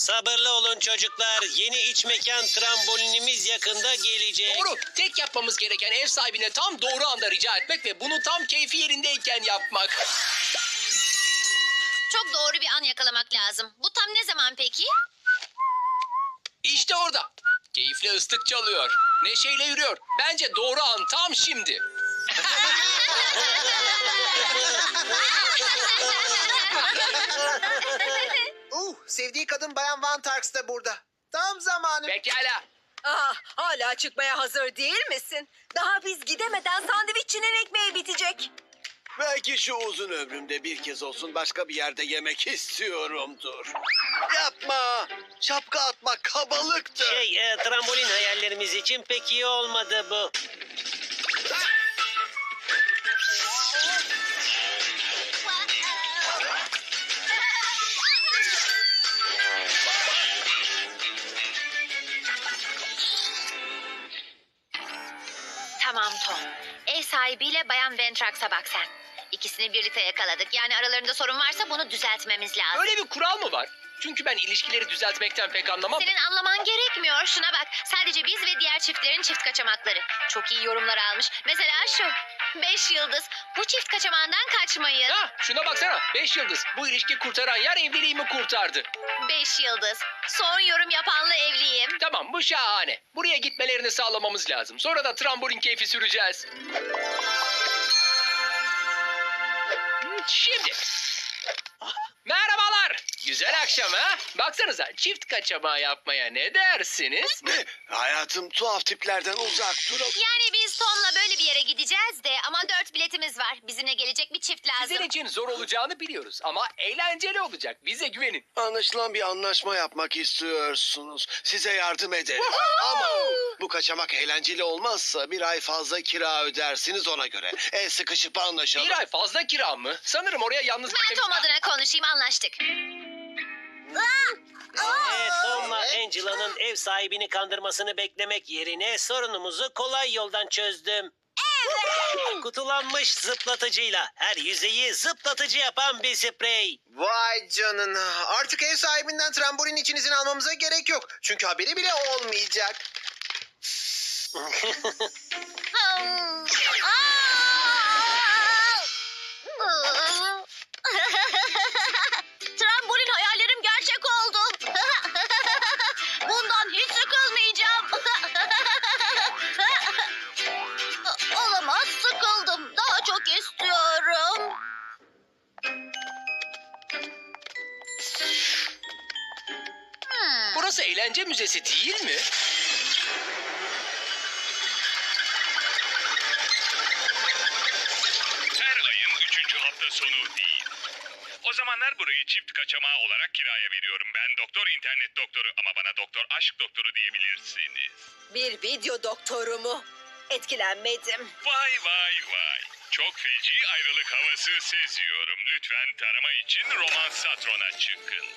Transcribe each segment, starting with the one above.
Sabırlı olun çocuklar. Yeni iç mekan trambolinimiz yakında gelecek. Doğru. Tek yapmamız gereken ev sahibine tam doğru anda rica etmek ve bunu tam keyfi yerindeyken yapmak. Çok doğru bir an yakalamak lazım. Bu tam ne zaman peki? İşte orada. Keyifli ıslık çalıyor. Neşeyle yürüyor. Bence doğru an tam şimdi. Sevdiği kadın Bayan Van Tarks da burada. Tam zamanı. Pekala. Ah, hala çıkmaya hazır değil misin? Daha biz gidemeden sandviççinin ekmeği bitecek. Belki şu uzun ömrümde bir kez olsun başka bir yerde yemek istiyorumdur. Yapma! Şapka atmak kabalıktır. Trambolin hayallerimiz için pek iyi olmadı bu. Tamam Tom. Ev sahibiyle Bayan Ventrax'a bak sen. İkisini birlikte yakaladık. Yani aralarında sorun varsa bunu düzeltmemiz lazım. Böyle bir kural mı var? Çünkü ben ilişkileri düzeltmekten pek anlamam. Senin anlaman gerekmiyor. Şuna bak. Sadece biz ve diğer çiftlerin çift kaçamakları. Çok iyi yorumlar almış. Mesela şu. 5 yıldız. Bu çift kaçamağından kaçmayın. Ha, şuna baksana. 5 yıldız. Bu ilişki kurtaran yer evliliğimi kurtardı. 5 yıldız. Son yorum yapanla evliyim. Tamam, bu şahane. Buraya gitmelerini sağlamamız lazım. Sonra da trambolin keyfi süreceğiz. Şimdi. Merhabalar. Güzel akşam ha? Baksanıza, çift kaçamağı yapmaya ne dersiniz? Hayatım, tuhaf tiplerden uzak duralım. Yani biz Tom'la böyle bir yere gideceğiz de ama 4 biletimiz var. Bizimle gelecek bir çift lazım. Sizin için zor olacağını biliyoruz ama eğlenceli olacak. Bize güvenin. Anlaşılan bir anlaşma yapmak istiyorsunuz. Size yardım ederim. Ama bu kaçamak eğlenceli olmazsa bir ay fazla kira ödersiniz ona göre. El sıkışıp anlaşalım. Bir ay fazla kira mı? Sanırım oraya yalnız Ben Tom adına konuşayım, anlaştık. Tom'la Angela'nın ev sahibini kandırmasını beklemek yerine sorunumuzu kolay yoldan çözdüm. Kutulanmış zıplatıcıyla her yüzeyi zıplatıcı yapan bir sprey. Vay canına. Artık ev sahibinden trambolin için izin almamıza gerek yok. Çünkü haberi bile olmayacak. Trambolin hayallerim gerçek oldu. Bundan hiç sıkılmayacağım. Olamaz, sıkıldım. Daha çok istiyorum. Burası eğlence müzesi değil mi? Her ayın 3. hafta sonu değil. O zamanlar burayı çift kaçamağı olarak kiraya veriyorum. Ben doktor, internet doktoru ama bana doktor, aşk doktoru diyebilirsiniz. Bir video doktoru mu? Etkilenmedim. Vay vay vay. Çok feci ayrılık havası seziyorum. Lütfen tarama için Roman Satron'a çıkın.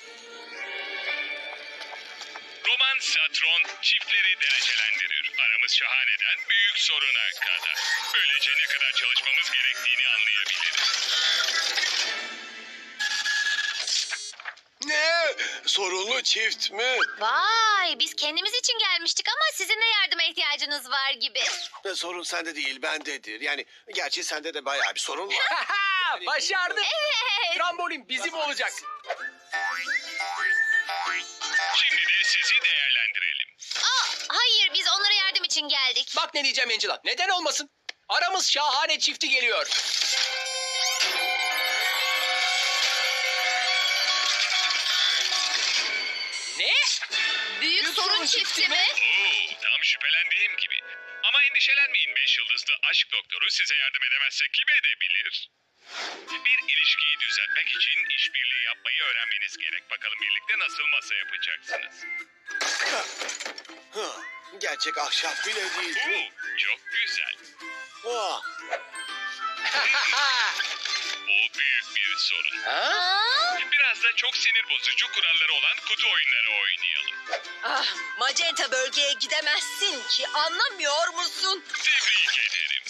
Roman Satron çiftleri derecelendirir. Aramız şahaneden büyük soruna kadar. Böylece ne kadar çalışmamız gerektiğini anlayabiliriz. Ne? Sorunlu çift mi? Vay, biz kendimiz için gelmiştik ama sizin de yardıma ihtiyacınız var gibi. Sorun sende değil, bendedir. Yani gerçi sende de bayağı bir sorun var. Haha, başardık. Evet. Trambolin bizim olacak. Şimdi de sizi değerlendirelim. Hayır, biz onlara yardım için geldik. Bak ne diyeceğim Angela. Neden olmasın? Aramız şahane çifti geliyor. Ne? Büyük sorun çifti mi? Oo, tam şüphelendiğim gibi. Ama endişelenmeyin, 5 yıldızlı aşk doktoru size yardım edemezse kim edebilir? Bir ilişkiyi düzeltmek için işbirliği yapmayı öğrenmeniz gerek. Bakalım birlikte nasıl masa yapacaksınız? Gerçek ahşap bile değil. Oo, çok güzel. Oh. Bu büyük bir sorun. Ha? Biraz da çok sinir bozucu kuralları olan kutu oyunları oynayalım. Ah, magenta bölgeye gidemezsin ki, anlamıyor musun? Tebrik ederim.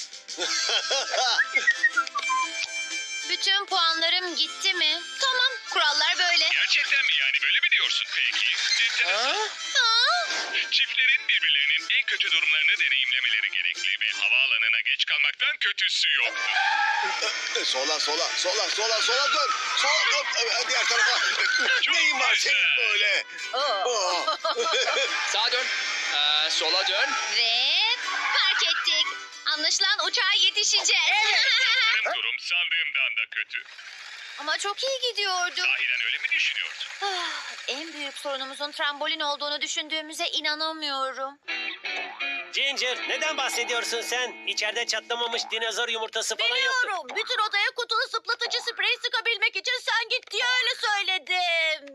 Bütün puanlarım gitti mi? Tamam, kurallar böyle. Gerçekten mi yani, böyle mi diyorsun peki? Enteresan. Çiftlerin birbirlerinin en kötü durumlarını deneyimlemeleri gerekli ve havaalanına geç kalmaktan kötüsü yoktur. Sola dön. Diğer tarafa. Çok Neyin var güzel. senin böyle? Oh. Sağa dön. Sola dön. Ve park ettik. Anlaşılan uçağa yetişeceğiz. Benim durum sandığımdan da kötü. Ama çok iyi gidiyordu. Sahiden öyle mi düşünüyorsun? En büyük sorunumuzun trambolin olduğunu düşündüğümüze inanamıyorum. Ginger, neden bahsediyorsun sen? İçeride çatlamamış dinozor yumurtası falan yoktu. Bütün odaya kutulu zıplatıcı sprey sıkabilmek için sen git diye öyle söyledim.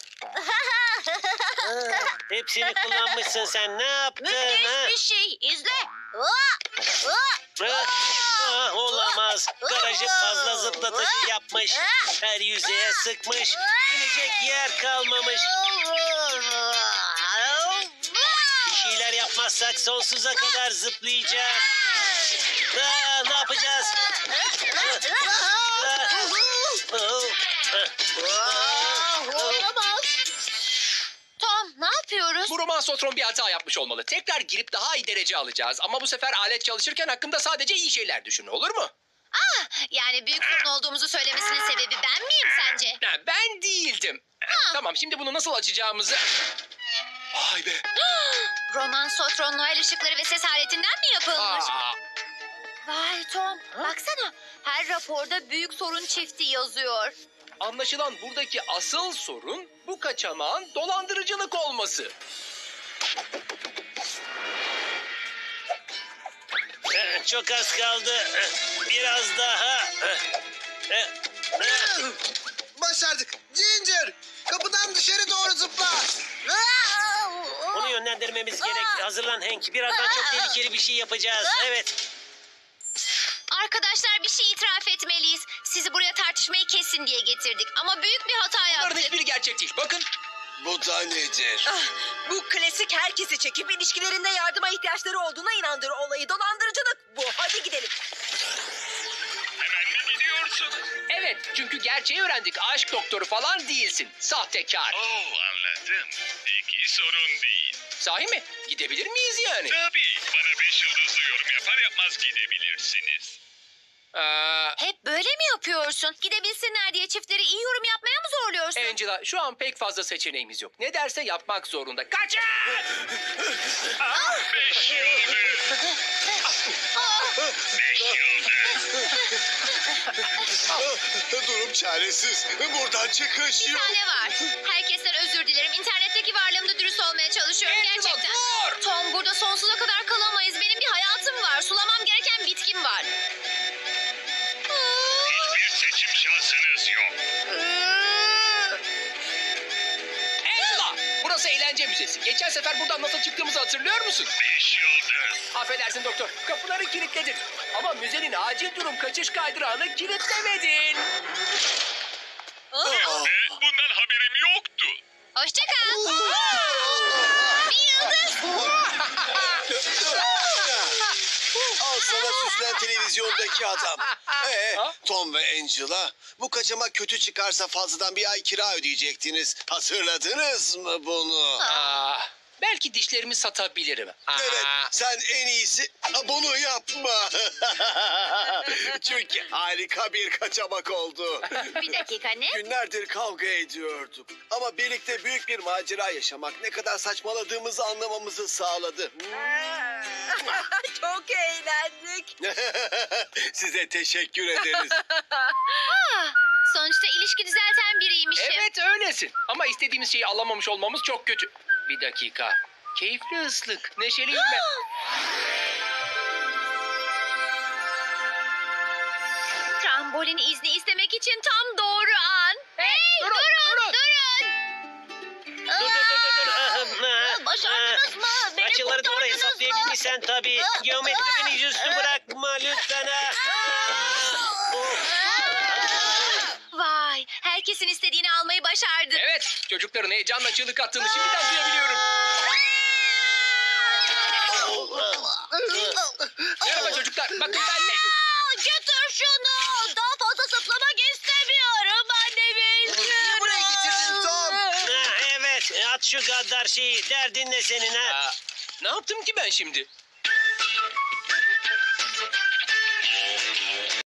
Hepsini kullanmışsın sen. Ne yaptın? ha? şey. İzle. Olamaz. Garajı fazla zıplatıcı yapmış. Her yüzeye sıkmış. İnecek yer kalmamış. Bir şeyler yapmazsak sonsuza kadar zıplayacak. Ne yapacağız? Tom, ne yapıyoruz? Bu romansotron bir hata yapmış olmalı. Tekrar girip daha iyi derece alacağız. Ama bu sefer alet çalışırken hakkında sadece iyi şeyler düşün, olur mu? Yani büyük sorun olduğumuzu söylemesinin sebebi ben miyim sence? Ben değildim. Tamam, şimdi bunu nasıl açacağımızı... Vay be. Roman Sotron Noel ışıkları ve ses aletinden mi yapılmış? Vay Tom, baksana. Her raporda büyük sorun çifti yazıyor. Anlaşılan buradaki asıl sorun bu kaçamağın dolandırıcılık olması. Çok az kaldı. Biraz daha. Başardık. Ginger, kapıdan dışarı doğru zıpla. Onu yönlendirmemiz gerek. Hazırlan Hank. Birazdan çok tehlikeli bir şey yapacağız. Evet. Arkadaşlar bir şey itiraf etmeliyiz. Sizi buraya tartışmayı kesin diye getirdik. Ama büyük bir hata Bunların yaptık. hiçbiri gerçek değil. Bakın. Bu da nedir? Bu klasik herkesi çekip ilişkilerinde yardıma ihtiyaçları olduğuna inandır olayı. Dolandırıcılık bu. Hadi gidelim. Hemen mi gidiyorsunuz? Evet, çünkü gerçeği öğrendik. Aşk doktoru falan değilsin. Sahtekar. Anladım. Peki sorun değil. Sahi mi? Gidebilir miyiz yani? Tabii. Bana 5 yıldızlı yorum yapar yapmaz gidebilirsiniz. Hep böyle mi yapıyorsun? Gidebilsinler diye çiftleri iyi yorum yapmaya mı zorluyorsun? Angela, şu an pek fazla seçeneğimiz yok. Ne derse yapmak zorunda. Kaçın! 5 yıldız. 5 yıldız. Durum çaresiz. Buradan çıkış Bir yok. tane var. Herkesten özür dilerim. İnternetteki varlığımda dürüst olmaya çalışıyorum Angela, gerçekten. dur! Tom, burada sonsuza kadar kalamayız. Benim bir hayatım var. Sulamam gereken bitkim var. Hiçbir seçim şansınız yok. Angela! Burası eğlence müzesi. Geçen sefer buradan nasıl çıktığımızı hatırlıyor musun? 5 yıldız. Affedersin doktor. Kapıları kilitledin. Ama müzenin acil durum kaçış kaydırağını kilitlemedin. Bundan haberim yoktu. Hoşça kal. Bir yıldız. Al sana süslen televizyondaki adam. Tom ve Angela, bu kaçamak kötü çıkarsa fazladan bir ay kira ödeyecektiniz. Hatırladınız mı bunu? Belki dişlerimi satabilirim. Evet, sen en iyisi bunu yapma. Çünkü harika bir kaçamak oldu. Bir dakika ne? Günlerdir kavga ediyorduk. Ama birlikte büyük bir macera yaşamak ne kadar saçmaladığımızı anlamamızı sağladı. Çok eğlendik. Size teşekkür ederiz. Sonuçta ilişki düzelten biriymişim. Evet öylesin. Ama istediğimiz şeyi alamamış olmamız çok kötü. Bir dakika. Keyifli ıslık. Neşeliyim ben. Trambolin izni istemek için tam doğru an. Hey, durun, durun. Dur. Başardınız mı? Beni Açıları doğru kurtardınız mı? hesaplayabilmişsen tabii. Geometri beni yüzüstü bırakma lütfen. Vay, herkesin istediğini almayı başardın. Evet, çocukların heyecanla çığlık attığını şimdiden duyabiliyorum. Merhaba çocuklar, bakın ben ne? Götür şunu. Daha fazla zıplamak istemiyorum annemin. Niye buraya getirdin Tom? At şu gaddar şeyi. Derdin ne senin ha? Ne yaptım ki ben şimdi?